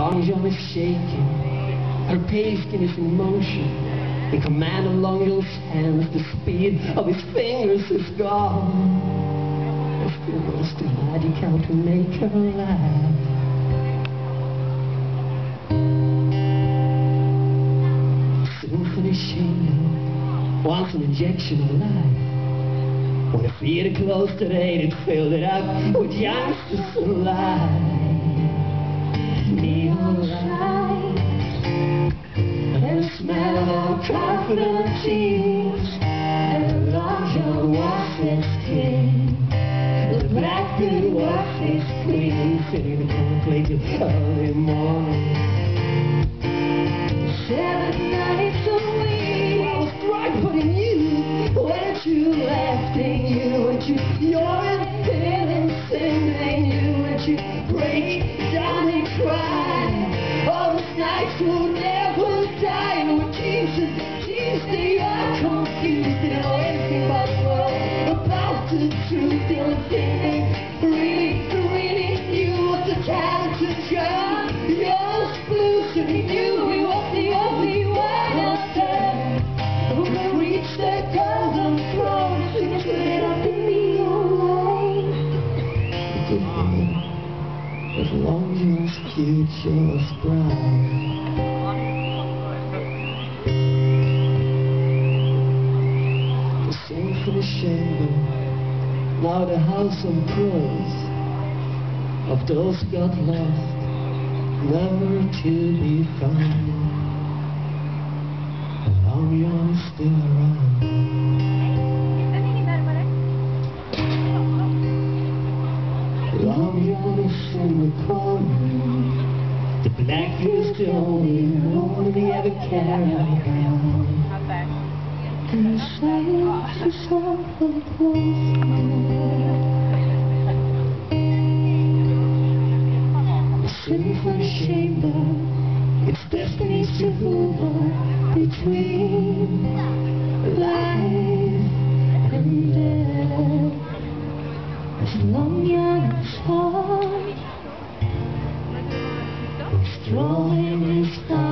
long as John is shaking, her pale skin is in motion. In command of Long John's hands, the speed of his fingers is gone. And still knows the magic how to make her laugh. Symphony chamber wants an injection of life. When the theater closed at 8, it filled it up with youngsters alive. Neon lights and the smell of confident tears, and the Long John was his king, the Blackbird was his queen, sitting in the play till early morning. 7 nights a week, I was right putting you when you left, and you went to your feeling, singing, you went to break down and cry. All those nights will never die. And with Jesus, they are confused. They know anything about the world, about the truth. The only thing they really knew was the talented John. Yours blues, and he knew he was the only one of them who could reach the golden throne. Sing it up in the light. As long as your future is bright. The symphony chamber, now the house of praise of those got lost, never to be found. Long John is still around. Long John is in the corner. The Blackbird is the only one they ever carry around. And the silence is awful close. The symphony chamber, its destinies to hover between life and death. As Long John's heart is throwing his